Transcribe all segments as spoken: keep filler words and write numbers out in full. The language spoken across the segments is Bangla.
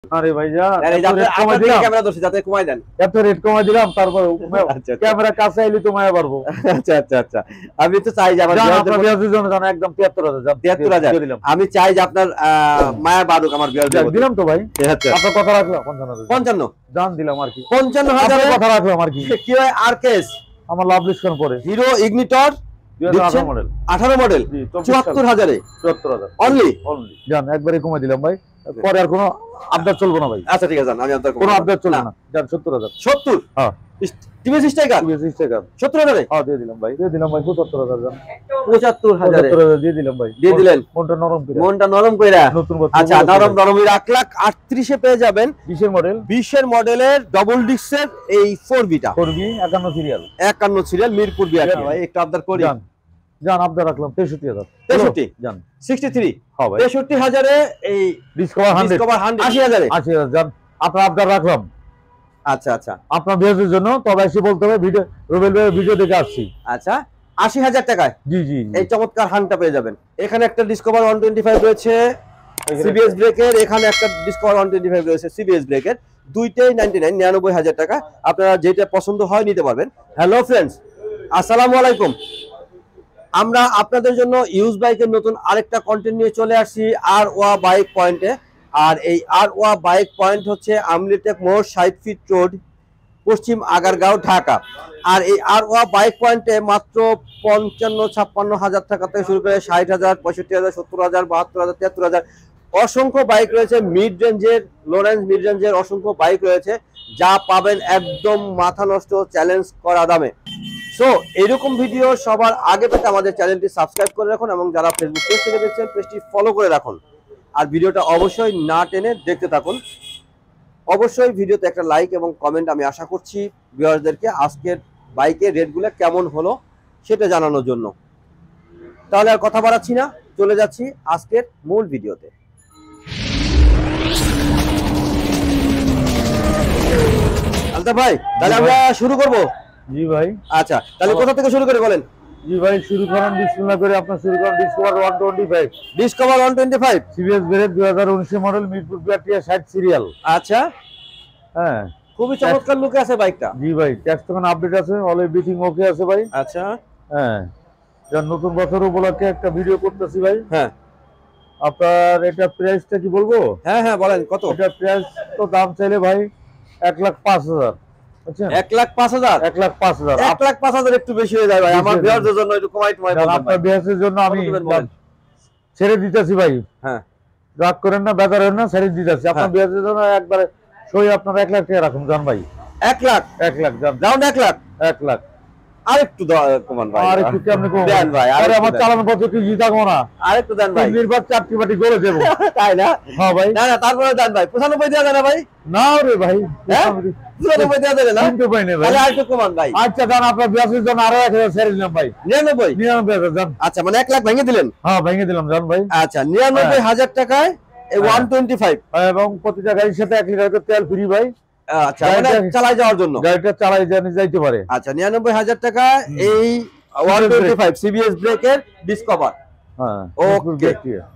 আরে ভাইজান আরে আপনি আপনার দিকে ক্যামেরা ধরছি যাতে কমাই দেন। এত রেট কমাই দিলাম তারপর ক্যামেরা কাছে আইলে তো মায়া পারবো। আচ্ছা আচ্ছা আচ্ছা আমি তো চাই যে আমার বিয়ারদের জন্য জানো একদম তিয়াত্তর হাজার তিয়াত্তর হাজার আমি চাই যে আপনার মায়া বাদুক আমার বিয়ারদের দিলাম তো ভাই। আচ্ছা আপনার কথা রাখলাম পঞ্চান্ন হাজার পঞ্চান্ন জান দিলাম আর কি পঞ্চান্ন হাজার কথা রাখলাম আর কি। কি হয় আরকেএস আমার লাভ ডিসকাউন্ট পরে হিরো ইগনিটর আঠারো মডেল আঠারো মডেল চুয়াত্তর হাজারে চুয়াত্তর হাজার অনলি অনলি জান একবারে কমাই দিলাম ভাই পরে আর কোনো আপডেট চলবে না ভাই। আচ্ছা ঠিক আছে আমি আপনার কোনো আপডেট চলবে না জান সত্তর হাজার সত্তর হ্যাঁ টিভিএস স্ট্রাইকার টিভিএস স্ট্রাইকার সত্তর হাজারে হ্যাঁ দিয়ে দিলাম ভাই দিয়ে দিলাম ভাই পঁচাত্তর হাজার জান পঁচাত্তর হাজারে দিয়ে দিলাম ভাই দিয়ে দিলেন মনটা নরম করে মনটা নরম কইরা নতুন আচ্ছা নরম নরম এক লাখ আটত্রিশ এ পেয়ে যাবেন বিশ এর মডেল বিশ এর মডেলের ডবল ডিস্কের এই ফোর বিটা ফোর বি একান্ন সিরিয়াল একান্ন সিরিয়াল মিরপুর বিআরটি ভাই একটু আবদার করি জান জান আবদার রাখলাম তেষট্টি হাজার তেষট্টি জান সিক্সটি থ্রি হ্যাঁ ভাই তেষট্টি হাজারে এই ডিসকভার হান্ড্রেড ডিসকভার হান্ড্রেড আশি হাজারে আশি হাজার জান আপনার আবদার রাখলাম। আচ্ছা আচ্ছা আপনার ভিউজের জন্য তবে এসে বলতে হবে ভিডিও রুবেল ভাই ভিডিও দেখে আসছি। আচ্ছা আশি হাজার টাকায় জি জি এই চমৎকার হানটা পেয়ে যাবেন। এখানে একটা ডিসকভার ওয়ান টোয়েন্টি ফাইভ রয়েছে সিবিএস ব্রেকের, এখানে একটা ডিসকভার ওয়ান টোয়েন্টি ফাইভ রয়েছে সিবিএস ব্রেকের, দুইটাই নাইনটি নাইন নিরানব্বই হাজার টাকা। আপনারা যেটা পছন্দ হয় নিতে পারবেন। হ্যালো ফ্রেন্ডস, আসসালামু আলাইকুম। আমরা আপনাদের জন্য ইউজ বাইকের নতুন আরেকটা কন্টেন্ট নিয়ে চলে আসছি আর ওয়া বাইক পয়েন্টে। আর এই আর ওয়া বাইক পয়েন্ট হচ্ছে আমলিটেক মোড় ষাট ফিট রোড, পশ্চিম আগারগাঁও, ঢাকা। আর এই আর ওয়া বাইক পয়েন্টে মাত্র পঞ্চান্ন ছাপ্পান্ন হাজার টাকা থেকে শুরু করে ষাট হাজার পঁয়ষট্টি হাজার সত্তর হাজার বাহাত্তর হাজার তিয়াত্তর হাজার অসংখ্য বাইক রয়েছে। মিড রেঞ্জের, লো রেঞ্জ, মিড রেঞ্জের অসংখ্য বাইক রয়েছে, যা পাবেন একদম মাথা নষ্ট চ্যালেঞ্জ করা দামে। সো এরকম ভিডিও সবার আগে পেতে আমাদের চ্যানেলটি সাবস্ক্রাইব করে রাখুন এবং যারা ফেসবুক পেজ থেকে দেখছেন পেজটি ফলো করে রাখুন। আর ভিডিওটা অবশ্যই না টেনে দেখতে থাকুন। অবশ্যই ভিডিওতে একটা লাইক এবং কমেন্ট আমি আশা করছি ভিউয়ারদেরকে আজকের বাইকের রেটগুলো কেমন হলো সেটা জানানোর জন্য। তাহলে আর কথা বাড়াচ্ছি না, চলে যাচ্ছি আজকের মূল ভিডিওতে। আলতাফ ভাই, তাহলে আমরা শুরু করব। জি ভাই। আচ্ছা, তাহলে কোথা থেকে শুরু করে বলেন? জি ভাই, শুরু করেন বিসমিল্লাহ করে। আপনার শুরু করেন Discover one twenty five. Discover one twenty five CBS brake দুই হাজার উনিশ মডেল, মিরপুর বিআরটি ষাট সিরিয়াল। আচ্ছা, হ্যাঁ খুবই চমৎকার লুকে আছে বাইকটা। জি ভাই, ট্যাক্স তখন আপডেট আছে, অল এভরিথিং ওকে আছে ভাই। আচ্ছা, হ্যাঁ নতুন বছর উপলক্ষে একটা ভিডিও করতেছি ভাই। হ্যাঁ, আপনার এটা প্রাইসটা কি বলবো? হ্যাঁ হ্যাঁ বলেন কত? এটা প্রাইস তো দাম চাইলে ভাই এক লাখ পাঁচ হাজার। এক লাখ পাঁচ হাজার এক লাখ পাঁচ হাজার এক লাখ পাঁচ হাজার একটু বেশি হয়ে যায় ভাই। আমার ভিউয়ারদের জন্য একটু কমাই টমাই বলুন। আপনার ভিউয়ারদের জন্য আমি ছেড়ে দিতেছি ভাই। হ্যাঁ, রাগ করেন না, বেকার হন না, ছেড়ে দিতেছি। আপনার ভিউয়ারদের জন্য একবারে সই আপনার এক লাখ টাকা রাখুন জান ভাই। এক লাখ এক লাখ জান, রাউন্ড এক লাখ এক লাখ আরেকটু কমান ভাই। আর একটু কেমনে দেন ভাই, আরে আমার চালানো পথে কি জিতাবো না? আরেকটু দেন ভাই। নির্বাচ চারটি বাটি করে দেব। তাই না? হ্যাঁ ভাই। না না, তারপরে দেন ভাই। পঁচানব্বই দেওয়া যায় না ভাই? না রে ভাই, পঁচানব্বই দেওয়া যাবে না? কিন্তু পাই না ভাই। তাহলে আরেকটু কমান ভাই। আচ্ছা জান, আপনার বিয়াসের জন্য আরো এক হাজার ছেড়ে দিলাম ভাই। নিরানব্বই নিরানব্বই হাজার জান। আচ্ছা, মানে এক লাখ ভেঙে দিলেন? হ্যাঁ ভেঙে দিলাম জান ভাই। আচ্ছা, নিরানব্বই হাজার টাকায় এই ওয়ান টোয়েন্টি ফাইভ এবং প্রতিটা গাড়ির সাথে এক লিটার করে তেল ফ্রি ভাই। আচ্ছা, মানে চালাই যাওয়ার জন্য গাড়িটা চালাই জানি যাইতে পারে। আচ্ছা, নিরানব্বই হাজার টাকা এই ওয়ান টোয়েন্টি ফাইভ সিবিএস ব্রেকের ডিসকভার। হ্যাঁ ওকে,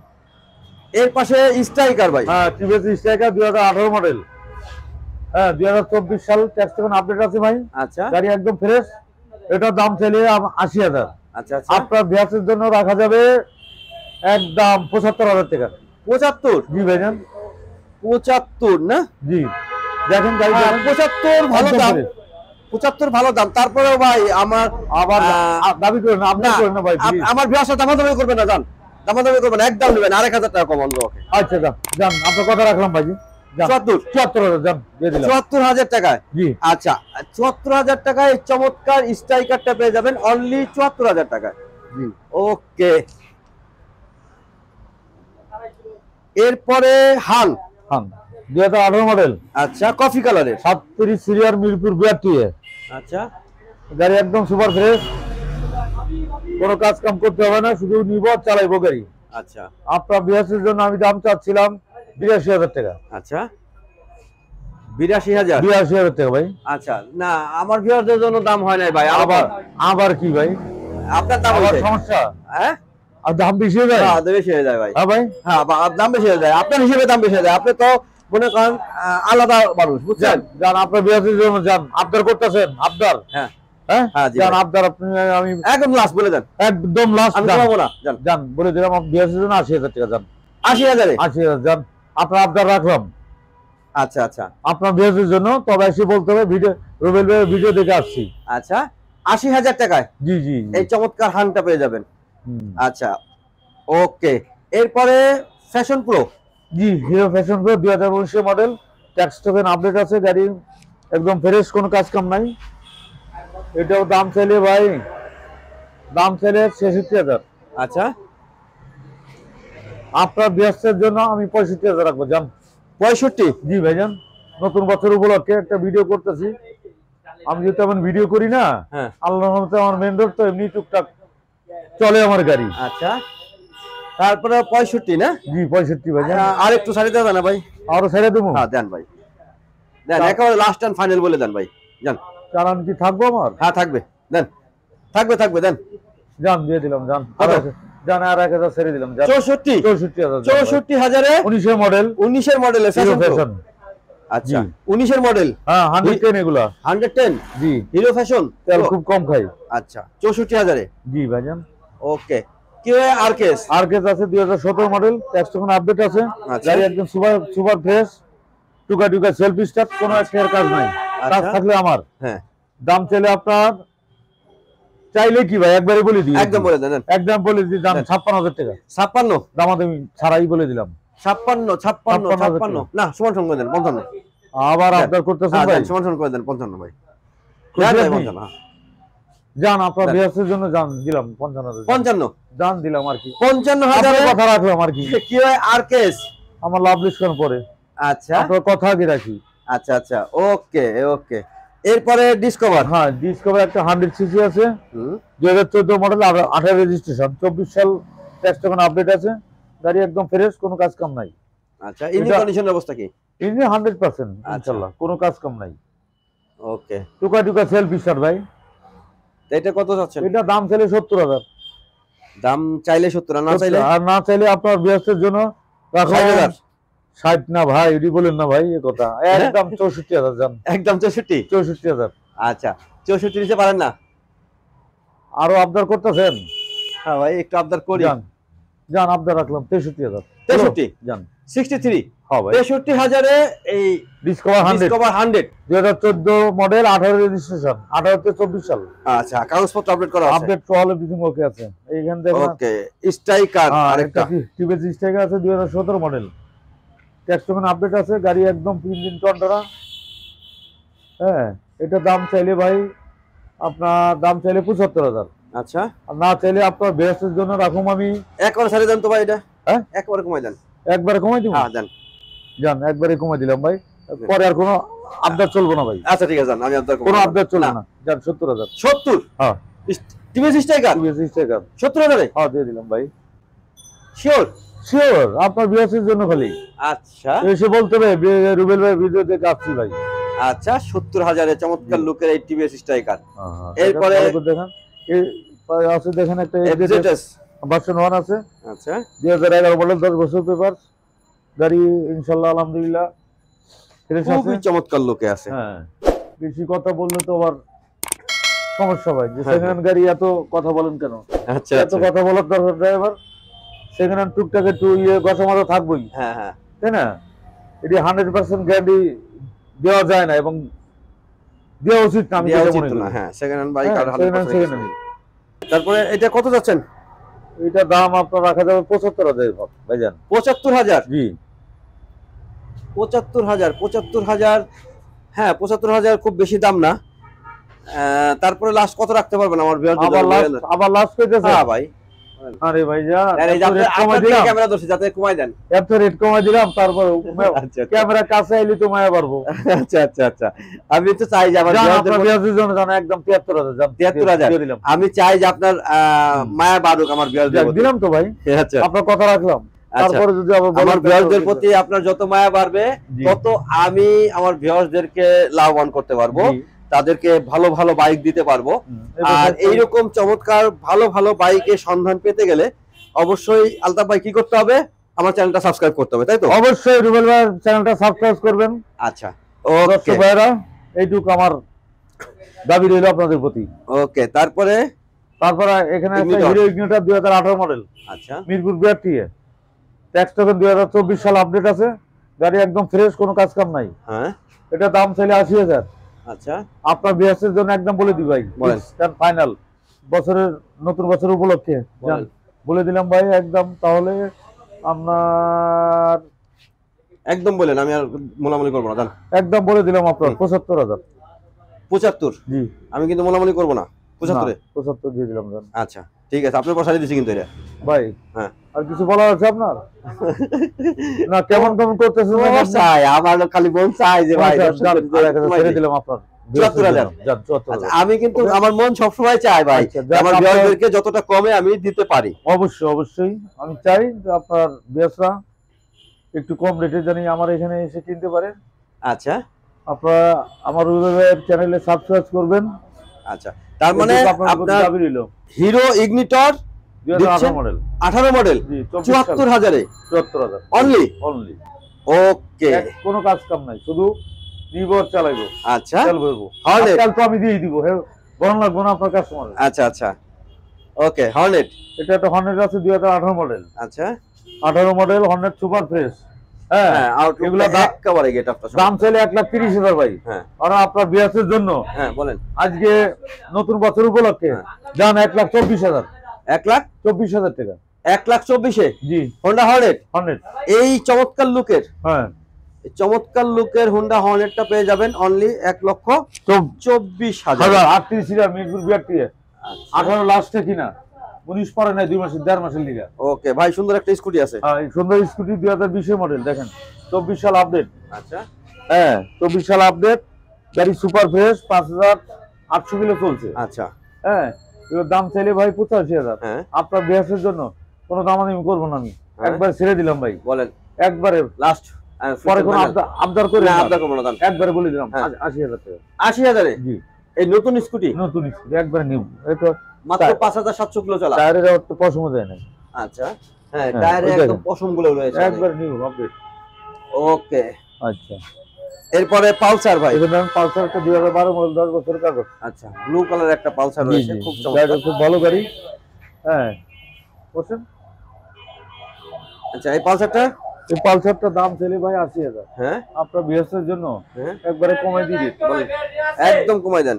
এর পাশে স্ট্রাইকার ভাই। হ্যাঁ টিভিএস স্ট্রাইকার দুই হাজার আঠারো মডেল। হ্যাঁ দুই হাজার চব্বিশ সাল, ট্যাক্স তখন আপডেট আছে ভাই। আচ্ছা, গাড়ি একদম ফ্রেশ। এটার দাম চাইলে আশি হাজার। আচ্ছা আচ্ছা, আপনার বিয়াসের জন্য রাখা যাবে একদম পঁচাত্তর হাজার টাকা। পঁচাত্তর? জি ভাই জান, পঁচাত্তর না? জি দেখেন গাড়ি পঁচাত্তর ভালো দাম, পঁচাত্তর ভালো দাম। তারপরেও ভাই আমার আবার দাবি করেন না, আপনি করেন না ভাই। আমার ব্যবসা দামাদামি করবেন না জান, দামাদামি করবেন, একদম নেবেন আরেক হাজার টাকা কমান ওকে। আচ্ছা জান, জান আপনার কথা রাখলাম ভাই। চুয়াত্তর চুয়াত্তর হাজার জান দিয়ে দিলাম। চুয়াত্তর হাজার টাকায়? জি। আচ্ছা, চুয়াত্তর হাজার টাকায় চমৎকার স্ট্রাইকারটা পেয়ে যাবেন অনলি চুয়াত্তর হাজার টাকায়। জি ওকে, এরপরে হান। হান দুই হাজার আঠারো মডেল। আচ্ছা, কফি কালারের, সাতত্রিশ সিরিয়ার, মিরপুর বিআরটি। আচ্ছা, গাড়ি একদম সুপার ফ্রেশ, কোনো কাজ কাম করতে হবে না, শুধু নিব চালাইবো গাড়ি। আচ্ছা, আপনার বিয়াসের জন্য আমি দাম চাচ্ছিলাম বিরাশি হাজার টাকা। আচ্ছা, বিরাশি হাজার বিরাশি হাজার টাকা ভাই। আচ্ছা, না আমার ভিউয়ারদের জন্য দাম হয় নাই ভাই। আবার আবার কি ভাই, আপনার দাম আবার সমস্যা? হ্যাঁ, আর দাম বেশি হয়ে যায়। হ্যাঁ, দাম বেশি হয়ে যায় ভাই। হ্যাঁ ভাই, হ্যাঁ দাম বেশি হয়ে যায়, আপনার হিসেবে দাম বেশি হয়ে যায়। আপনি তো মনে করেন আহ, আলাদা মানুষ বুঝছেন। যান যান আপনার বিয়াসের জন্য যান, আবদার করতেছেন, আবদার। হ্যাঁ হ্যাঁ হ্যাঁ জি যান ভাই। আবদার, আপনি আমি একদম লাস্ট বলে দেন, একদম লাস্ট আমি যান কমাবো না। যান যান বলে দিলাম, আপনার বিয়াসের জন্য আশি হাজার টাকা যান, আশি হাজারে। আশি হাজার যান, আপনার আবদার রাখলাম আচ্ছা আচ্ছা আপনার বিয়াসের জন্য। তবে এসে বলতে হবে ভিডিও, রুবেল ভাইয়ের ভিডিও দেখে আসছি। আচ্ছা আশি হাজার টাকায় জি জি জি। এই চমৎকার হানটা পেয়ে যাবেন। হুম। আচ্ছা ওকে, এরপরে ফ্যাশন প্রো। জি হিরো ফ্যাশন প্রো দুই হাজার উনিশের মডেল, ট্যাক্স টোকেন আপডেট আছে, গাড়ি একদম ফ্রেশ, কোনো কাজ কাম নাই। এটাও দাম চাইলে ভাই, দাম চাইলে ছেষট্টি হাজার। আচ্ছা আপনার বিয়াসের জন্য আমি পঁয়ষট্টি হাজার রাখবো যান। পঁয়ষট্টি। জি ভাইজান, নতুন বছর উপলক্ষে একটা ভিডিও করতেছি। আমি যেহেতু এমন ভিডিও করি না, হ্যাঁ আল্লাহর রহমতে আমার মেন রোড তো এমনি টুকটাক চলে আমার গাড়ি। আচ্ছা তারপরে পঁয়ষট্টি না? জি পঁয়ষট্টি ভাইজান। আহ, আর একটু সারি দেওয়া না ভাই? আরো ছেড়ে দেবো? হ্যাঁ দেন ভাই, দেন একেবারে লাস্ট অ্যান্ড ফাইনাল বলে দেন ভাই। যান। চালান কি থাকবো আমার? হ্যাঁ থাকবে, দেন থাকবে থাকবে দেন। যান দিয়ে দিলাম যান, কত? যান আর এক হাজার ছেড়ে দিলাম যান। চৌষট্টি। চৌষট্টি হাজার চৌষট্টি হাজারে উনিশের মডেল, উনিশের মডেলের হিরো ফ্যাশন প্রো। ফ্যাশন। আচ্ছা জি। উনিশের মডেল, হ্যাঁ হান্ড্রেড টেন এগুলা। হান্ড্রেড টেন জি হিরো ফ্যাশন। তেল খুব কম খাই। আচ্ছা চৌষট্টি হাজারে। জি ভাইজান। ওকে, কি আর কেস? আর কেস আছে দুই হাজার সতেরো মডেল, ট্যাক্স টোকেন আপডেট আছে, আচ্ছা। গাড়ি একদম সুপার সুপার ফ্রেশ, টুকা টুকা সেলফ স্টার্ট, কোনো একটা কাজ নাই, কাজ আচ্ছা। থাকলে আমার। হ্যাঁ দাম চাইলে আপনার, চাইলে কি ভাই একবারে বলে দিই, একদম বলে দেন, দেন। একদম বলে দিই, দাম দেন। ছাপ্পান্ন হাজার টাকা, ছাপ্পান্ন। দামাদামি ছাড়াই বলে দিলাম। ছাপ্পান্ন ছাপ্পান্ন ছাপ্পান্ন হাজার ছাপ্পান্ন না, সমান সমান করে দেন পঞ্চান্ন। আবার দেন। আপনার করতেছেন হ্যাঁ ভাই, দেন, সমান সমান করে দেন পঞ্চান্ন ভাই। খুশি দেন ভাই আপনি? পঞ্চান্ন, হ্যাঁ। যান আপনার দেন। বিয়াসের জন্য যান দিলাম পঞ্চান্ন হাজার, পঞ্চান্ন যান দিলাম আর কি, পঞ্চান্ন আপনার হাজারে কথা রাখলাম আর কি, কি হয় আর কেস? আমার লাভ লিস্ট পরে আচ্ছা আপনার কথা আগে রাখি। আচ্ছা আচ্ছা ওকে ওকে, এরপরে ডিসকভার। হ্যাঁ ডিসকভার একটা হান্ড্রেড সিসি আছে, হুম দুই হাজার চোদ্দ মডেল, আঠারো রেজিস্ট্রেশন, চব্বিশ সাল ট্যাক্স টোকেন আপডেট আছে, গাড়ি একদম ফ্রেশ, কোনো কাজ কাম নাই। আচ্ছা ইঞ্জিন এটা- কন্ডিশনের অবস্থা কি? ইঞ্জিন হান্ড্রেড পার্সেন্ট আচ্ছা। ইনশাল্লাহ, কোনো কাজ কাম নাই। ওকে, টুকা টুকা সেলফ স্টার্ট ভাই। এটা কত যাচ্ছেন? এটা দাম চাইলে সত্তর হাজার, দাম চাইলে সত্তর, আর না চাইলে আর না চাইলে আপনার বিয়াসের জন্য রাখো ষাট হাজার। ষাট না ভাই, এটি বলেন না ভাই এ কথা, একদম চৌষট্টি হাজার যান, একদম চৌষট্টি। চৌষট্টি হাজার। আচ্ছা চৌষট্টি নিতে পারেন না? আরো আবদার করতেছেন? হ্যাঁ ভাই একটু আবদার করি। যান যান আবদার রাখলাম তেষট্টি হাজার। তেষট্টি। যান সিক্সটি থ্রি। হ্যাঁ ভাই, তেষট্টি হাজারে এই ডিসকভার হান্ড্রেড, ডিসকভার হান্ড্রেড। দুই হাজার চোদ্দ মডেল, আঠারো রেজিস্ট্রেশন, আঠারো থেকে চব্বিশ সাল, আচ্ছা কাগজপত্র আপডেট করা আছে। আপডেট অল এভরিথিং ওকে আছে। এইখান থেকে ওকে, স্ট্রাইকার আরেকটা। টিভিএস স্ট্রাইকার আছে দুই হাজার সতেরো মডেল, ট্যাক্স টোকেন আপডেট আছে, গাড়ি একদম ইঞ্জিন টন্ডরা। হ্যাঁ এটা দাম চাইলে ভাই আপনার, দাম চাইলে পঁচাত্তর হাজার, আচ্ছা আর না চাইলে আপনার বেস্টের জন্য রাখুন আমি একবার ছেড়ে দেন তো ভাই, এটা হ্যাঁ একবারে কমাই দেন। একবারে কমাই দিব। হ্যাঁ দেন। যান একবারে কমাই দিলাম ভাই, পরে আর কোনো আপডেট চলবে না ভাই, আচ্ছা ঠিক আছে যান, আমি আপনার কোনো আপডেট চলবে না। যান সত্তর হাজার। সত্তর। হ্যাঁ টিভিএস স্ট্রাইকার টিভিএস স্ট্রাইকার সত্তর হাজারে হ্যাঁ দিয়ে দিলাম ভাই, শিওর। শিওর আপনার বিয়াসের জন্য খালি আচ্ছা এসে বলতে হবে বে- রুবেল ভাই ভিডিও দেখে আসছি ভাই। আচ্ছা সত্তর হাজারে চমৎকার লুকের এই টিভিএস স্ট্রাইকার। এরপরে এরপরে- দেখেন এই আছে, দেখেন একটা এফজেডএস। ভার্সন ওয়ান আছে, আচ্ছা দুই হাজার এগারো মডেল, দশ বছর পেপার, গাড়ি ইনশাল্লাহ আলহামদুলিল্লাহ ফ্রেশ খুবই আছে। চমৎকার লুকে আছে। হ্যাঁ বেশি কথা বললে তো আবার সমস্যা ভাই, যে হ্যাঁ, সেকেন্ড হ্যান্ড গাড়ি এত কথা বলেন কেন? আচ্ছা এত আচ্ছা কথা বলার দরকার ড্রাইভার, সেকেন্ড হ্যান্ড টুকটাক একটু ইয়ে গছা মাথা থাকবোই, হ্যাঁ হ্যাঁ তাই না? এটি হান্ড্রেড পার্সেন্ট গ্যারান্টি দেওয়া যায় না, এবং দেওয়া উচিত না, আমি দেওয়া যেটা উচিত মনে না। করি। হ্যাঁ সেকেন্ড হ্যান্ড বাইক হ্যাঁ, আর second hand, second hand। তারপরে এটা কত যাচ্ছেন? এটা দাম আপনার রাখা যাবে পঁচাত্তর হাজার ভাইজান। পঁচাত্তর হাজার। জি পঁচাত্তর হাজার পঁচাত্তর হাজার হ্যাঁ পঁচাত্তর হাজার খুব বেশি দাম না। আহ, তারপরে লাস্ট কত রাখতে পারবেন আমার বিয়ার? আবার লাস্ট, আবার লাস্ট কইতেছে? হ্যাঁ ভাই, আরে ভাইজান আর এই যে এত আপনি- রেট কমাই আপনার দিকে দিলাম, ক্যামেরা ধরছি যাতে কমাই দেন। এত রেট কমাই দিলাম, তারপর আচ্ছা আচ্ছা। ক্যামেরা কাছে আইলে তো মায়া পারবো। আচ্ছা আচ্ছা আচ্ছা, আমি তো চাই যে আমার জান বিয়ারদের আপনার প্রতি- বিয়াসের জন্য জান একদম তিয়াত্তর হাজার, জান তিয়াত্তর হাজার দিয়ে দিলাম। আমি চাই যে আপনার আহ, মায়া বাড়ুক আমার বিয়ারদের যাক, প্রতি। দিলাম তো ভাই, আচ্ছা আপনার কথা রাখলাম। আচ্ছা। তারপরে যদি আবার বলেন আমার তাহলে ভিউয়ারদের হবে। প্রতি আপনার যত মায়া বাড়বে জি। তত আমি আমার ভিউয়ারদেরকে লাভবান করতে পারবো, জি। তাদেরকে ভালো ভালো বাইক দিতে পারবো। হুম, আর এবার এইরকম চমৎকার ভালো ভালো বাইকের সন্ধান পেতে গেলে অবশ্যই আলতাফ ভাই কি করতে হবে? আমার চ্যানেলটা সাবস্ক্রাইব করতে হবে, তাই তো? অবশ্যই রুবেল ভাইয়ের চ্যানেলটা সাবস্ক্রাইব করবেন। আচ্ছা, ওকে ভাইরা, এইটুকু আমার দাবি রইল আপনাদের প্রতি। ওকে, তারপরে তারপরে এখানে একটা হিরো ইগনিটর দুই হাজার আঠারো মডেল, আচ্ছা, মিরপুর বিআরটি এ ট্যাক্স টোকেন দুই হাজার চব্বিশ সাল আপডেট আছে, গাড়ি একদম ফ্রেশ, কোনো কাজ কাম নাই। হ্যাঁ, এটা দাম চাইলে আশি হাজার। আচ্ছা, আপনার বিএসের জন্য একদম বলে দিই ভাই, ফাইনাল বছরের নতুন বছর উপলক্ষে বলে দিলাম ভাই একদম। তাহলে আপনার একদম বলেন, আমি আর মোলামুলি করবো না, জান একদম বলে দিলাম আপনার পঁচাত্তর হাজার। পঁচাত্তর? জি, আমি কিন্তু মোলামুলি করবো না, পঁচাত্তরে পঁচাত্তর দিয়ে দিলাম। আচ্ছা ঠিক আছে, আপনার পয়সা দিচ্ছি কিন্তু এটা ভাই। হ্যাঁ, আর কিছু বলার আছে আপনার? না, কেমন কেমন করতেছেন? চাই আমার খালি মন চাই যে ভাই ছেড়ে দিলাম আপনার চুয়াত্তর হাজার। আমি কিন্তু আমার মন সবসময় চাই ভাই, আমার বিয়ারদেরকে যতটা কমে আমি দিতে পারি। অবশ্যই অবশ্যই আমি চাই যে আপনার বিয়াসরা একটু কম রেটে জানি আমার এখানে এসে কিনতে পারে। আচ্ছা, আপনারা আমার রুবেলের চ্যানেলে সাবস্ক্রাইব করবেন। আচ্ছা, তার মানে আপনার হিরো ইগনিটর দুই হাজার আঠারো মডেল, আঠারো মডেল চুয়াত্তর হাজারে, চুয়াত্তর হাজার অনলি অনলি। ওকে, কোনো কাজ কাম নাই, শুধু নির্ভর চালাইবো। আচ্ছা, তেল ভরবো, তেল তো আমি দিয়ে দিব, হ্যাঁ বরং লাগবো না আপনার কাস্টমার। আচ্ছা আচ্ছা, ওকে। হর্নেট, এটা একটা হর্নেট আছে দুই হাজার আঠারো মডেল। আচ্ছা, আঠারো মডেল হর্নেট সুপার ফ্রেশ। হ্যাঁ, এগুলো একেবারে গেট আপটা দাম চাইলে এক লাখ তিরিশ হাজার ভাই। হ্যাঁ, আর আপনার বিয়াসের জন্য হ্যাঁ বলেন, আজকে নতুন বছর উপলক্ষে যান এক লাখ চব্বিশ হাজার। এক লাখ চব্বিশ হাজার টাকা, এক লাখ চব্বিশে জি হোন্ডা হর্নেট। হর্নেট এই চমৎকার লুকের, হ্যাঁ চমৎকার লুকের হোন্ডা হর্নেটটা পেয়ে যাবেন অনলি এক লক্ষ চব্বিশ হাজার। আটত্রিশ হাজার মিরপুর বিআরটি এ, আঠারো লাস্টে কিনা, উনিশ পরে নাই, দুই মাসের দেড় মাসের লিগা। ওকে ভাই, সুন্দর একটা স্কুটি আছে। হ্যাঁ, সুন্দর স্কুটি দুই হাজার বিশের মডেল, দেখেন চব্বিশ সাল আপডেট। আচ্ছা, হ্যাঁ চব্বিশ সাল আপডেট, গাড়ি সুপার ফ্রেশ, পাঁচ হাজার আটশো কিলো চলছে। আচ্ছা, হ্যাঁ, এবার দাম চাইলে ভাই পঁচাশি হাজার। হ্যাঁ, আপনার বিয়াসের জন্য কোনো দামাদামি করবো না আমি, একবার ছেড়ে দিলাম ভাই। বলেন, একবারে লাস্ট, পরে কোনো আবদার করে না, আবদার করবো না, একবারে বলে দিলাম আশি হাজার টাকা। আশি হাজারে? জি। এই নতুন স্কুটি, নতুন স্কুটি একবারে নিব, এটা মাত্র পাঁচ হাজার সাতশো কিলো চলা, টায়ারের একটু পশম যায় না। আচ্ছা, হ্যাঁ টায়ারে একদম পশম গুলো রয়েছে, একবারে নিব আপডেট। ওকে, আচ্ছা। এরপরে পালসার ভাই, এখানে পালসারটা দুই হাজার বারো মডেল, দশ বছরের কাগজ। আচ্ছা, ব্লু কালার একটা পালসার রয়েছে, খুব চমৎকার, খুব ভালো গাড়ি। হ্যাঁ বসেন। আচ্ছা, এই পালসারটা, এই পালসারটার দাম চাইলে ভাই আশি হাজার। হ্যাঁ, আপনার বিএসের জন্য একবারে কমাই দিয়ে একদম কমাই দেন,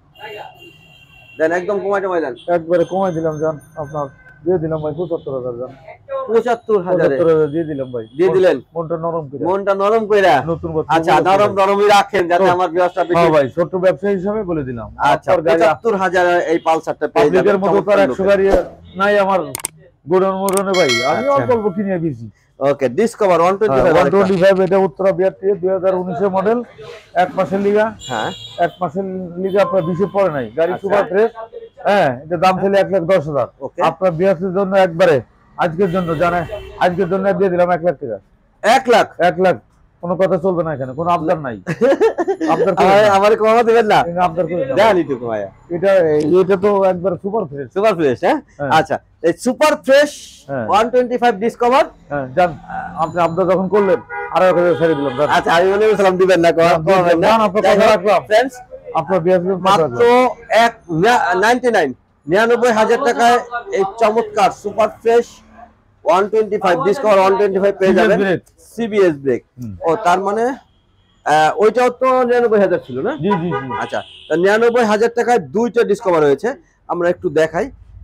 দেন একদম কমাই টমাই দেন, একবারে কমাই দিলাম, জান আপনার দিয়ে দিলাম ভাই পঁচাত্তর হাজার। জান পঁচাত্তর হাজার দিয়ে দিলাম ভাই, দিয়ে দিলেন। মনটা নরম করে, মনটা নরম কইরা নতুন বছর। আচ্ছা, নরম নরমই রাখেন যাতে আমার ব্যবসা বেশি। হ্যাঁ ভাই, ছোট ব্যবসা হিসেবে বলে দিলাম। আচ্ছা, পঁচাত্তর হাজার এই পালসারটা পেয়ে যাবেন। পাবলিকের মতো তো আর একশো গাড়ি নাই আমার গোডাউন মোডনে ভাই, আমি অল্প অল্প কিনে দিয়েছি। ওকে, ডিসকভার একশো পঁচিশ, একশো পঁচিশ এটা উত্তরা বিআরটি দুই হাজার উনিশ এর মডেল, এক মাসের লিগা। হ্যাঁ, এক মাসের লিগা আপনার বিশে পড়ে নাই, গাড়ি সুপার ফ্রেশ। হ্যাঁ, এটা দাম ছিল এক লাখ দশ হাজার। আপনার বিআরটির জন্য একবারে আজকের জন্য জানে, আজকের জন্য দিয়ে দিলাম এক লাখ টাকা। এক লাখ? এক লাখ কোনো কথা চলবে না এখানে, কোনো আবদার নাই। আবদার আমারে কমা দিবেন না? আবদার করে জানি তো কমায়া, এটা এটা তো একবার সুপার ফ্রেশ, সুপার ফ্রেশ। হ্যাঁ, আচ্ছা, এই সুপার ফ্রেশ একশো পঁচিশ ডিসকভার, হ্যাঁ জান আপনি আবদার যখন করলেন আর এক হাজার ছেড়ে দিলাম। আচ্ছা, আমি বলে সালাম দিবেন না, কমাবেন না, আপনার কথা রাখলাম। फ्रेंड्स, আপনার বিয়ার মাত্র এক নিরানব্বই হাজার টাকায় এই চমৎকার সুপার ফ্রেশ একশো পঁচিশ ডিসকভার একশো পঁচিশ পেয়ে যাবেন, সিবিএস ব্রেক। ও তার মানে ওইটাও তো নিরানব্বই হাজার ছিল না? জি জি জি। আচ্ছা, নিরানব্বই হাজার টাকায় দুইটা ডিসকভার রয়েছে, আমরা একটু দেখাই।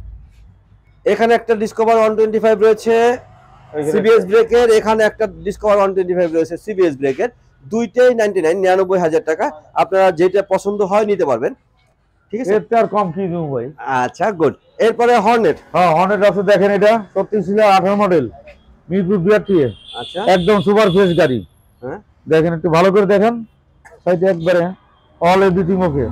এখানে একটা ডিসকভার একশো পঁচিশ রয়েছে সিবিএস ব্রেকের, এখানে একটা ডিসকভার একশো পঁচিশ রয়েছে সিবিএস ব্রেকের, দুইটাই নাইনটি নাইন, নিরানব্বই হাজার টাকা। আপনারা যেটা পছন্দ হয় নিতে পারবেন, ঠিক আছে? এর আর কম কি দেবো ভাই। আচ্ছা, গুড। এরপরে হর্নেট। হ্যাঁ, হর্নেট আছে, দেখেন এটা ছত্রিশ ছিল আঠারো মডেল, মিরপুর বিআরটি। আচ্ছা, একদম সুপার ফ্রেশ গাড়ি। হ্যাঁ, দেখেন একটু ভালো করে দেখেন, সাইডে একবারে অল এভরিথিং ওকে।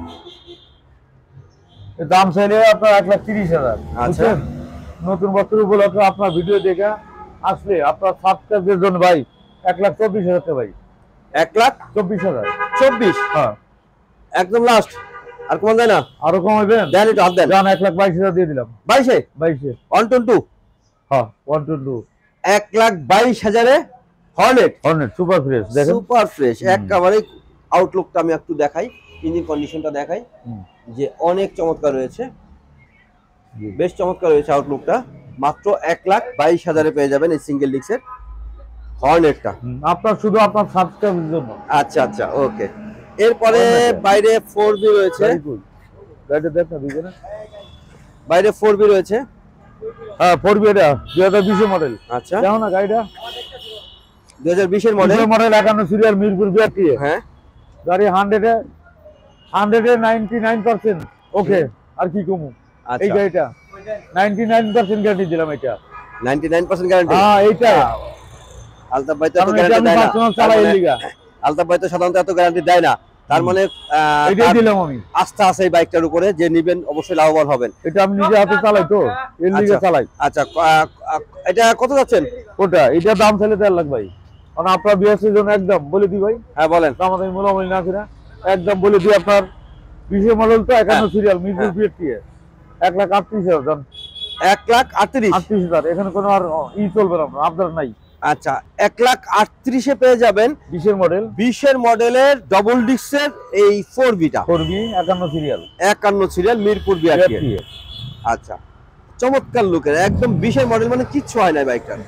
দাম চাইলে আপনার এক লাখ তিরিশ হাজার। আচ্ছা, নতুন বছর উপলক্ষে আপনার ভিডিও দেখে আসলে আপনার সাবস্ক্রাইবের জন্য ভাই এক লাখ চব্বিশ হাজার টাকা ভাই। এক লাখ চব্বিশ হাজার। চব্বিশ? হ্যাঁ, একদম লাস্ট, আর কমান যায় না? আরো কমাইবেন? দেন একটু হাত দেন। জান এক লাখ বাইশ হাজার দিয়ে দিলাম। বাইশে? বাইশে ওয়ান টু টু। হ্যাঁ, ওয়ান টু টু এক লাখ বাইশ হাজারে হর্নেট হর্নেট সুপার ফ্রেশ দেখেন, সুপার ফ্রেশ একেবারে। আউটলুকটা আমি একটু দেখাই, ইঞ্জিন কন্ডিশনটা দেখাই হুম। যে অনেক চমৎকার রয়েছে, জি। বেশ চমৎকার রয়েছে আউটলুকটা। মাত্র এক লাখ বাইশ হাজারে পেয়ে যাবেন এই সিঙ্গেল ডিস্কের হর্নেটটা। হুম, আপনার শুধু আপনার সাবস্ক্রাইবের জন্য। আচ্ছা আচ্ছা ওকে। এরপরে Hornet-এ। বাইরে ফোর বি রয়েছে, Very good. গাড়িটা দেখ না দুজনে। বাইরে ফোর বি রয়েছে। হ্যাঁ ফোর বি এটা দুই হাজার বিশের মডেল। আচ্ছা দেখো না গাড়িটা দুই হাজার বিশের মডেল। মডেল একান্ন সিরিয়াল মিরপুর বিআরটি। হ্যাঁ গাড়ি হান্ড্রেডে হান্ড্রেডে নাইনটি নাইন পার্সেন্ট ওকে। আর কি কমু এই আচ্ছা গাড়িটা নাইনটি নাইন পার্সেন্ট গ্যারান্টি দিলাম এটা। Ninety nine percent guarantee. হ্যাঁ এইটা আলতাফ ভাই তো কারণ এত এটা গ্যারান্টি আমি দেয় না। পার্সোনাল তার চালাই এর মানে লিগা আলতাফ ভাই তো সাধারণত এত গ্যারান্টি দেয় না, তার মানে আহ, এটাই তার দিলাম আমি। আস্থা আছে এই বাইকটার উপরে যে নিবেন অবশ্যই লাভবান হবেন। এটা আমি নিজে হাতে চালাই তো এর লিগে আচ্ছা। চালাই। আচ্ছা আহ, আহ, এটা কত যাচ্ছেন? ওটা এটা দাম চাইলে দেড় লাখ ভাই, কারণ আপনার বিএসসির জন্য একদম বলে দিই ভাই, হ্যাঁ বলেন। দাম আমি মোলামুলি না কিনা একদম বলে দিই। আপনার বিশের মডেল তো একান্ন হ্যাঁ। সিরিয়াল মিরপুর হ্যাঁ। বিআরটি এক লাখ আটত্রিশ হাজার দাম। এক লাখ আটত্রিশ। আটত্রিশ হাজার এখানে কোনো আর ই চলবে না, আপনার নাই। আচ্ছা এক লাখ আটত্রিশে পেয়ে যাবেন বিশের মডেল বিশের মডেলের ডবল ডিস্কের এই ফোর বিটা করবি একান্ন সিরিয়াল একান্ন সিরিয়াল মিরপুর বিআরটি। আচ্ছা চমৎকার লুকের একদম বিশের মডেল, মানে কিচ্ছু হয় না বাইকটার।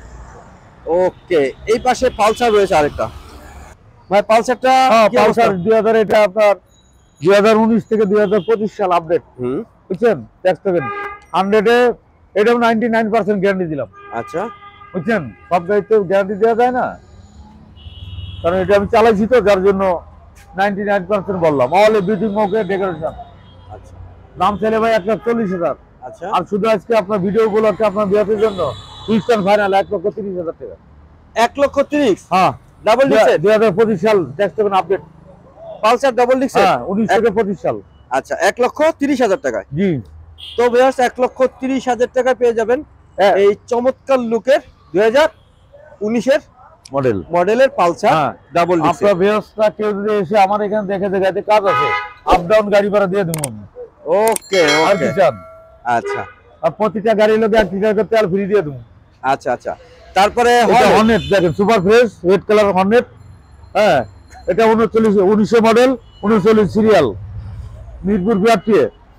ওকে এই পাশে পালসার রয়েছে আরেকটা ভাই, পালসারটা কি অবস্থা? পালসার দুই হাজার এটা আপনার দুই হাজার উনিশ থেকে দুই হাজার পঁচিশ সাল আপডেট হুম বুঝছেন। ট্যাক্স পেবেন হান্ড্রেডে এটাও নাইনটি নাইন পার্সেন্ট গ্যারান্টি দিলাম আচ্ছা বুঝছেন। সব গাড়িতে গ্যারান্টি দেওয়া যায় না, কারণ এটা আমি চালাইছি তো যার জন্য নাইনটি নাইন পার্সেন্ট বললাম। All everything okay decoration. আচ্ছা দাম চাইলে ভাই এক লাখ চল্লিশ হাজার। আচ্ছা আর শুধু আজকে আপনার ভিডিও গুলোকে আপনার বিয়াতের জন্য কুইস্টান ফাইনাল এক লক্ষ তিরিশ হাজার টাকা। এক লক্ষ তিরিশ হ্যাঁ ডাবল ডিস্কের দুই হাজার পঁচিশ সাল ট্যাক্স পেবেন আপডেট। পালসার ডাবল ডিস্কের। হ্যাঁ উনিশ থেকে পঁচিশ সাল। আচ্ছা এক লক্ষ তিরিশ হাজার টাকায়। জি তো ভিউয়ার্স এক লক্ষ তিরিশ হাজার টাকায় পেয়ে যাবেন হ্যাঁ। এই চমৎকার লুকের দুই হাজার উনিশের মডেল মডেলের পালসার হ্যাঁ। ডাবল ডিস্কের। আপনার ব্যবস্থা কেউ যদি এসে আমার এখানে দেখে দেখাতে কাজ আছে আপ ডাউন গাড়ি ভাড়া দিয়ে দেবো আমি। ওকে আর ওকে কি চান? আচ্ছা আর প্রতিটা গাড়ির লোক এক লিটার তেল ফ্রি দিয়ে দেবো। আচ্ছা আচ্ছা তারপরে এটা হর্নেট দেখেন super fresh red colour Hornet. হ্যাঁ এটা উনচল্লিশ উনিশশো মডেল উনচল্লিশ সিরিয়াল মিরপুর বিআরটি।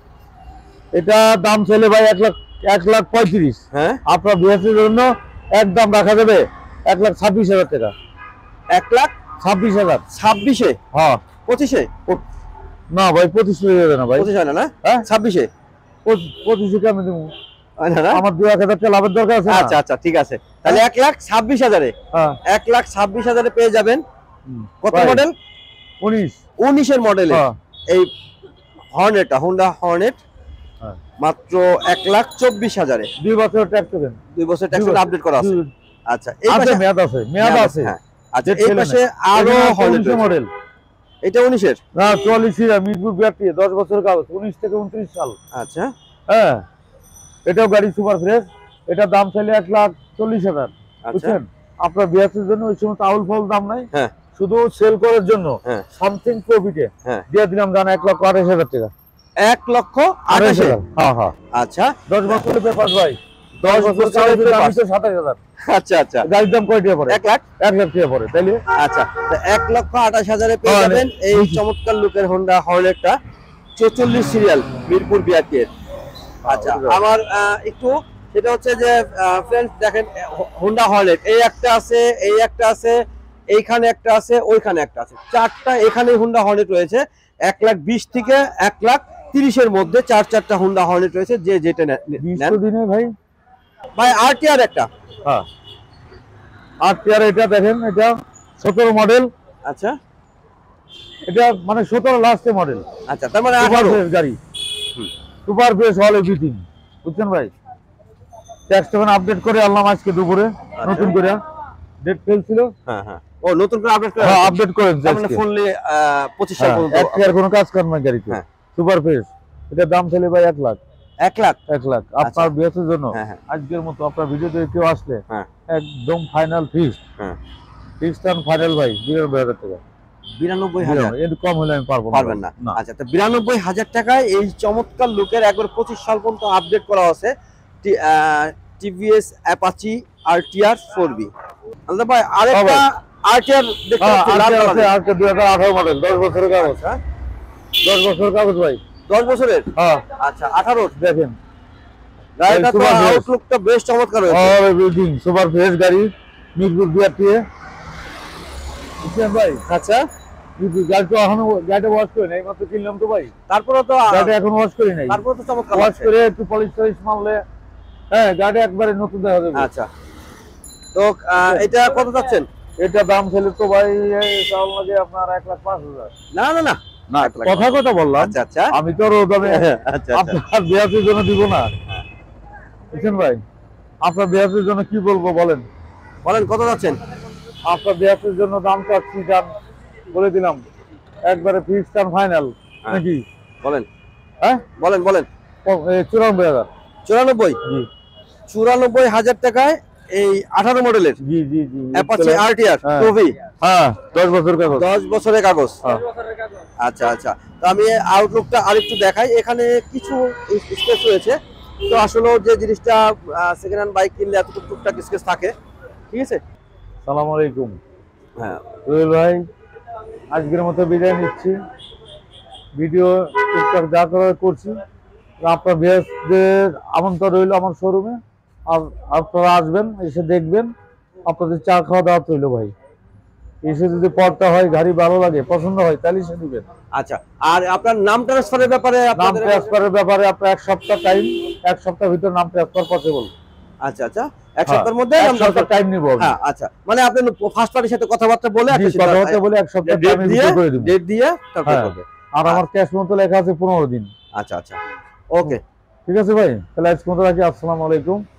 এটা দাম ছেলে ভাই এক লাখ এক লাখ পঁয়ত্রিশ। হ্যাঁ আপনার বিএসসির জন্য একদম রাখা যাবে এক লাখ ছাব্বিশ হাজার টাকা। এক লাখ ছাব্বিশ হাজার ছাব্বিশে হ্যাঁ পঁচিশে ও- না ভাই পঁচিশ হয়ে যাবে না ভাই। পঁচিশ হয় না না হ্যাঁ ছাব্বিশে পঁচিশ- পঁচিশে কেমন দেবো? হয় না না? আমার দু এক হাজার টাকা লাভের দরকার আছে না? আচ্ছা আচ্ছা ঠিক আছে, তাহলে এক লাখ ছাব্বিশ হাজারে হ্যাঁ এক লাখ ছাব্বিশ হাজারে পেয়ে যাবেন কত ভাই, মডেল? উনিশ উনিশের মডেলে হ্যাঁ এই হর্নেটটা হোন্ডা হর্নেট হ্যাঁ। মাত্র এক লাখ চব্বিশ হাজারে দুই বছর ট্যাক্স দেবেন। দুই বছর ট্যাক্স আপডেট করা আছে। আচ্ছা এই আছে পাশে মেয়াদ আছে মেয়াদ আছে। হ্যাঁ আচ্ছা যে এই ছেলে পাশে না। আরো এখানে হর্নেট উনিশের মডেল এটা উনিশের। না চুয়াল্লিশ সিরিয়াল মিরপুর বিআরটি দশ বছর কাগজ উনিশ থেকে উনত্রিশ সাল। আচ্ছা হ্যাঁ এটাও গাড়ি সুপার ফ্রেশ। এটা দাম চাইলে এক লাখ চল্লিশ হাজার আচ্ছা বুঝছেন। আপনার বিআরটির জন্য ওই সময় আউল ফাউল দাম নাই, হ্যাঁ শুধু সেল করার জন্য হ্যাঁ সামথিং প্রফিটে হ্যাঁ দিয়ে দিলাম জানা এক লক্ষ আঠাশ হাজার টাকা। এক লক্ষ আঠাশ আঠাশে। হাজার হ্যাঁ হ্যাঁ আচ্ছা দশ বছরের পেপার ভাই। দশ বছর বছরের কাগজের দাম পেপার। হচ্ছে সাতাশ হাজার। আচ্ছা আচ্ছা গাড়ির দাম কয় টাকা পড়ে? এক লাখ এক লাখ টাকা পড়ে তাইলে আচ্ছা তো এক লক্ষ আঠাশ হাজারে পেয়ে হ্যাঁ, যাবেন এই চমৎকার লুকের হোন্ডা হর্নেটটা চৌচল্লিশ সিরিয়াল মিরপুর বিআরটি এর। আচ্ছা আমার আহ, একটু সেটা হচ্ছে যে ফ্রেন্ডস দেখেন হোন্ডা হর্নেট এই একটা আছে, এই একটা আছে, এইখানে একটা আছে, ওইখানে একটা আছে, চারটা এখানে হোন্ডা হর্নেট রয়েছে। এক লাখ বিশ থেকে এক লাখ তিরিশের মধ্যে চার চারটা হোন্ডা হর্নেট রয়েছে, যে যেটা নে- বিশ নেন। তো দিনে ভাই। ভাই আরটিআর একটা। হ্যাঁ আর টিয়ার এটা দেখেন এটা সতেরো মডেল। আচ্ছা এটা মানে সতেরো লাস্টে মডেল আচ্ছা তার মানে সুপার আঠারো। ফ্রেশ গাড়ি হুম। সুপার ফ্রেশ অল এভরিথিং বুঝছেন ভাই। ট্যাক্স তখন আপডেট করে আনলাম আজকে দুপুরে নতুন করে ডেট ফেল ছিল। হ্যাঁ হ্যাঁ ও নতুন করে আপডেট করে হ্যাঁ আপডেট করেন তার মানে ফুললি পঁচিশ সাল পর্যন্ত এক টিয়ার কোনো কাজ করেন না গাড়িতে। হ্যাঁ। সুপার ফ্রেশ এটা দাম ছেলে ভাই এক লাখ এক লাখ। এক লাখ আপনার বিয়ের জন্য হ্যাঁ হ্যাঁ আজকের মতো আপনার ভিডিও দেখে কেউ আসলে হ্যাঁ একদম ফাইনাল ফিক্স হ্যাঁ ফিক্স টান ফাইনাল ভাই বিরানব্বই হাজার টাকা। বিরানব্বই হাজার এর কম হলে আমি পারবো পারবেন না। আচ্ছা তো বিরানব্বই হাজার টাকায় এই চমৎকার লুকের একবার পঁচিশ সাল পর্যন্ত আপডেট করা আছে TVS Apache RTR four B. আলাদা ভাই আরেকটা আরটিআর দেখতে হ্যাঁ, পাচ্ছি লাল আজকে আছে, কালারের। আজকে দুই হাজার আঠারো মডেল, দশ বছরের কাগজ। হ্যাঁ, দশ বছরের কাগজ ভাই। দশ বছরের, হ্যাঁ, আচ্ছা আঠারো। দেখেন গাড়িটা তো সুপার ফ্রেশ। আউটলুকটা বেশ চমৎকার হয়েছে। আর বিল্ডিং সুপার ফ্রেশ গাড়ি, মিরপুর বিআরটিএ। বুঝছেন ভাই? আচ্ছা, মিরপুর গাড়ি তো এখনো গাড়িটা ওয়াশ করি নাই, মাত্র কিনলাম তো ভাই। তারপরে তো গাড়িটা এখন ওয়াশ করি নাই, তারপরে তো চমৎকার ওয়াশ লাগছে। করে একটু পলিশ টলিশ মারলে হ্যাঁ গাড়ি একবারে নতুন দেখা যাবে। আচ্ছা, তো আহ, এটা কত যাচ্ছেন? এটা দাম ছিল তো ভাই চাল লাগে আপনার এক লাখ পাঁচ হাজার। না না না না, এক লাখ। কথা কথা বললাম, আচ্ছা আচ্ছা আমি তো আর ও দামে আচ্ছা আচ্ছা আপনার বিয়াসের জন্য দিব না। বুঝছেন ভাই, আপনার বিয়াসের জন্য কি বলবো বলেন? বলেন কত যাচ্ছেন? আপনার বিয়াসের জন্য দাম চাচ্ছি, দাম বলে দিলাম একবারে ফিক্সড আর ফাইনাল। হ্যাঁ। নাকি বলেন হ্যাঁ, বলেন বলেন প- এ, চুরানব্বই হাজার। চুরানব্বই জি চুরানব্বই হাজার টাকায় এই আঠারো মডেলের জি জি জি অ্যাপাচি আরটিআর হ্যাঁ। টুভি, হ্যাঁ, দশ বছর কাগজ। দশ বছরের কাগজ। হ্যাঁ। আচ্ছা আচ্ছা, তো আমি আউটলুকটা আরেকটু দেখাই। এখানে কিছু স্কেচ রয়েছে, তো আসলে যে জিনিসটা সেকেন্ড হ্যান্ড বাইক কিনলে এতটুকু টুকটাক স্কেচ থাকে, ঠিক আছে। সালাম আলাইকুম হ্যাঁ রুবেল ভাই, আজকের মতো বিদায় নিচ্ছি। ভিডিও টুকটাক যা করার করছি। আপনার বিয়াসদের আমন্ত্রণ রইল আমার শোরুমে, আর আপনারা আসবেন, এসে দেখবেন। আপনাদের চা খাওয়া দাওয়া রইল ভাই। এসে যদি পড়তে হয়, গাড়ি ভালো লাগে, পছন্দ হয়, তাহলে এসে দিবেন। আচ্ছা, আর আপনার নাম ট্রান্সফারের ব্যাপারে নাম আপনাদের ট্রান্সফারের ব্যাপারে আপনার এক সপ্তাহ টাইম, এক সপ্তাহের ভিতর নাম ট্রান্সফার পসিবল। আচ্ছা আচ্ছা, এক সপ্তাহের মধ্যে এক নাম সপ্তাহ ট্রান্সফার। টাইম নিব। হ্যাঁ আচ্ছা, মানে আপনি ফার্স্ট পার্টির সাথে কথাবার্তা বলে একটা সিদ্ধান্ত- কথাবার্তা বলে এক সপ্তাহ ডেট টাইমের দিয়ে ভিতর করে দিব। ডেট দিয়ে তারপর হ্যাঁ। করবে। আর আমার ক্যাশ মতো লেখা আছে পনেরো দিন। আচ্ছা আচ্ছা, ওকে। ঠিক আছে ভাই, তাহলে আজকে মতো রাখি। আসসালামু আলাইকুম।